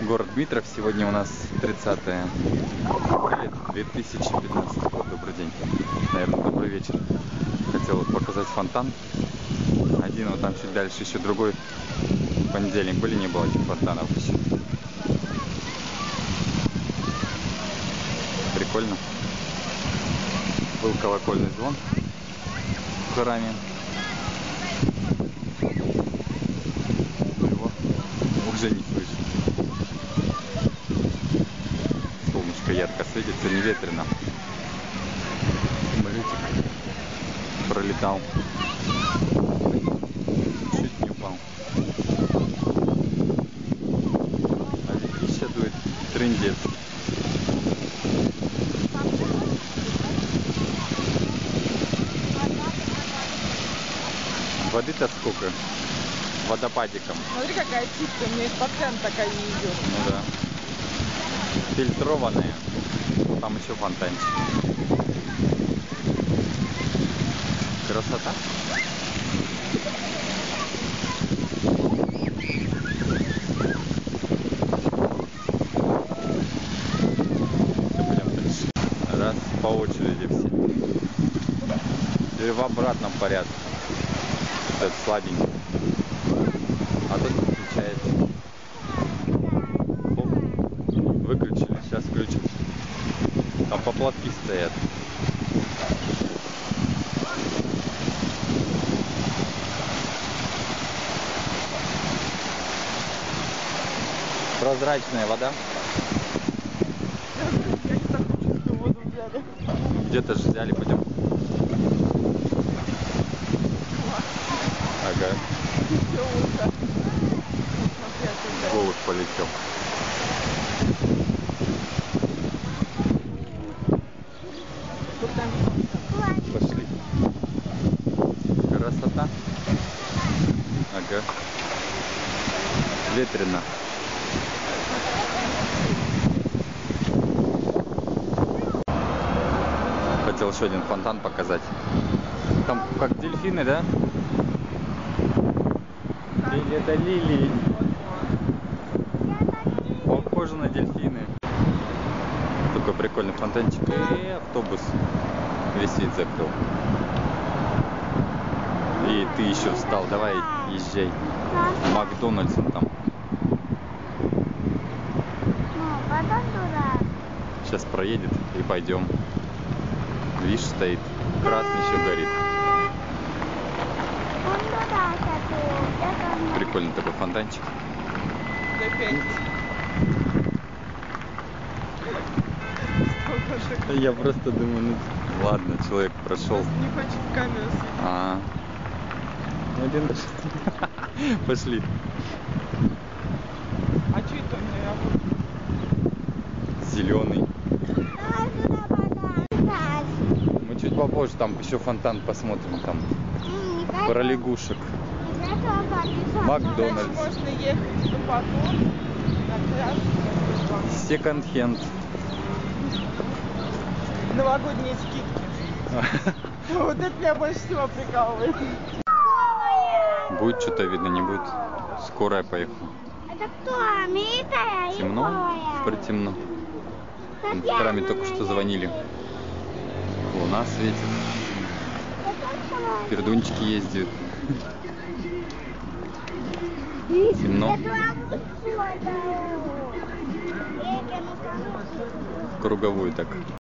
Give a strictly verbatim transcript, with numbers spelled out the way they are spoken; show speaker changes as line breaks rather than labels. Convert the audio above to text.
Город Дмитров. Сегодня у нас тридцатое апреля две тысячи пятнадцатого год. Добрый день. Наверное, добрый вечер. Хотел показать фонтан. Один, вот там чуть дальше еще другой. В понедельник были, не было этих фонтанов еще. Прикольно. Был колокольный звон в храме. Его уже не слышно. Солнышко ярко светится, не ветрено. Самолетик пролетал. Чуть не упал. А ветрище дует трындец. Воды-то сколько? Водопадиком.
Смотри, какая чистая, у меня из-под крана такая не идет.
Ну да. Фильтрованная. Там еще фонтанчик. Красота. Пойдем дальше. Раз, по очереди все. Или в обратном порядке. Это слабенький. А тут включается. Оп. Выключили, сейчас включим. Там поплавки стоят. Прозрачная вода.
Я не так чистую воду взяли.
Где-то же взяли, пойдем. Ага. Голубь полетел. Пошли. Красота. Ага. Ветрено. Хотел еще один фонтан показать. Там как дельфины, да? Или это лилии? Похоже на дельфины. Такой прикольный фонтанчик. И автобус весь вид закрыл. И ты еще встал. Давай, езжай. Макдональдс он там. Сейчас проедет и пойдем. Видишь, стоит. Красный еще горит. Прикольный такой фонтанчик. Я просто думаю, ну ладно, человек прошел.
Не хочет в камеру светить.
А, ну один. Пошли.
А что это у меня?
Зеленый. Мы чуть попозже там еще фонтан посмотрим там. Про лягушек. Макдональдс.
Можно ехать в Батон, на пляж.
Секонд-хенд.
Новогодние скидки. Вот это меня больше всего прикалывает.
Будет что-то видно, не будет. Скорая поехала.
Это кто? Митая?
Темно? Притемно. В храме только что звонили. Луна светит. Пердунчики ездят. Темно. Круговую так.